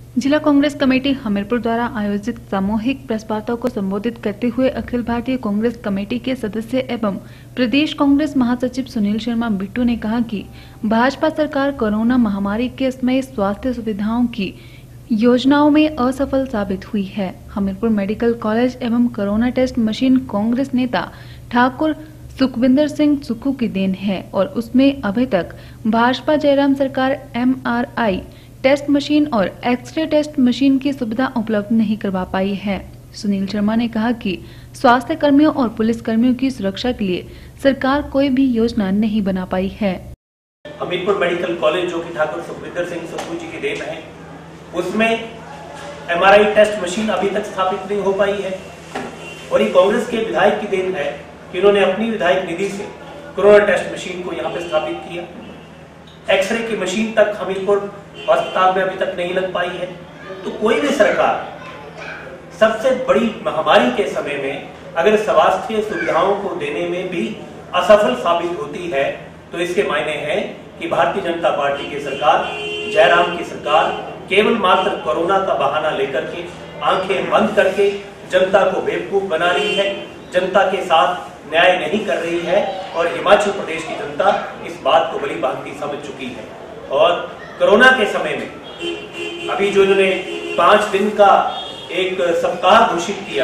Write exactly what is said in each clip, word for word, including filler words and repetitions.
जिला कांग्रेस कमेटी हमीरपुर द्वारा आयोजित सामूहिक प्रेस वार्ता को संबोधित करते हुए अखिल भारतीय कांग्रेस कमेटी के सदस्य एवं प्रदेश कांग्रेस महासचिव सुनील शर्मा बिट्टू ने कहा कि भाजपा सरकार कोरोना महामारी के समय स्वास्थ्य सुविधाओं की योजनाओं में असफल साबित हुई है। हमीरपुर मेडिकल कॉलेज एवं कोरोना टेस्ट मशीन कांग्रेस नेता ठाकुर सुखविंदर सिंह सुक्खू की देन है और उसमें अभी तक भाजपा जयराम सरकार M R I test machine और एक्सरे टेस्ट मशीन की सुविधा उपलब्ध नहीं करवा पाई है। सुनील शर्मा ने कहा कि स्वास्थ्य कर्मियों और पुलिस कर्मियों की सुरक्षा के लिए सरकार कोई भी योजना नहीं बना पाई है। हमीरपुर मेडिकल कॉलेज जो कि ठाकुर सुखविंदर सिंह सुक्खू जी की देन है, उसमें M R I test machine अभी तक स्थापित नहीं हो पाई है और ये कांग्रेस के विधायक की देन है कि उन्होंने अपनी विधायक निधि से कोरोना टेस्ट मशीन को यहाँ पे स्थापित किया। एक्सरे की मशीन तक हमीरपुर अस्पताल में अभी तक नहीं लग पाई है। तो कोई भी सरकार सबसे बड़ी महामारी के समय में अगर स्वास्थ्य सुविधाओं को देने में भी असफल साबित होती है तो इसके मायने हैं कि भारतीय जनता पार्टी की सरकार, जयराम की सरकार केवल मात्र कोरोना का बहाना लेकर के आंखें बंद करके जनता को बेवकूफ बना रही है, जनता के साथ न्याय नहीं कर रही है और हिमाचल प्रदेश की जनता इस बात को भली भांति समझ चुकी है। और कोरोना के समय में अभी जो इन्होंने पांच दिन का एक सप्ताह घोषित किया,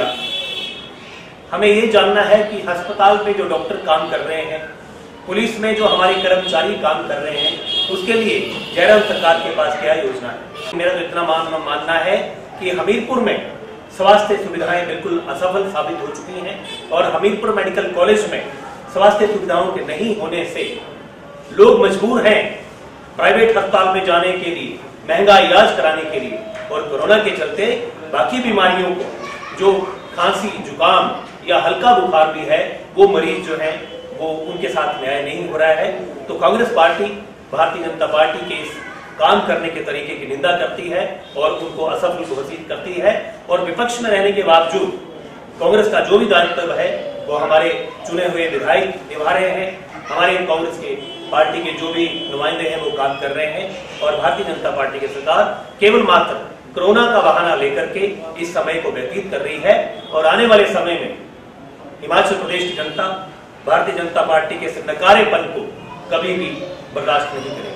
हमें ये जानना है कि अस्पताल में जो डॉक्टर काम कर रहे हैं, पुलिस में जो हमारे कर्मचारी काम कर रहे हैं, उसके लिए जयराम सरकार के पास क्या योजना है। मेरा तो इतना मान मानना है कि हमीरपुर में स्वास्थ्य सुविधाएं बिल्कुल असफल साबित हो चुकी हैं और हमीरपुर मेडिकल कॉलेज में स्वास्थ्य सुविधाओं के नहीं होने से लोग मजबूर हैं प्राइवेट अस्पताल में जाने के लिए, महंगा इलाज कराने के लिए और कोरोना के चलते बाकी बीमारियों को, जो खांसी, जुकाम या हल्का बुखार भी है, वो मरीज जो है वो उनके साथ न्याय नहीं हो रहा है। तो कांग्रेस पार्टी भारतीय जनता पार्टी के इस काम करने के तरीके की निंदा करती है और उनको असफल घोषित करती है और विपक्ष में रहने के बावजूद कांग्रेस का जो भी दायित्व है वो हमारे चुने हुए विधायक निभा रहे हैं। हमारे कांग्रेस के पार्टी के जो भी नुमाइंदे हैं वो काम कर रहे हैं और भारतीय जनता पार्टी की सरकार केवल मात्र कोरोना का बहाना लेकर के इस समय को व्यतीत कर रही है और आने वाले समय में हिमाचल प्रदेश की जनता भारतीय जनता पार्टी के इस नकारेपन को कभी भी बर्दाश्त नहीं करेगी।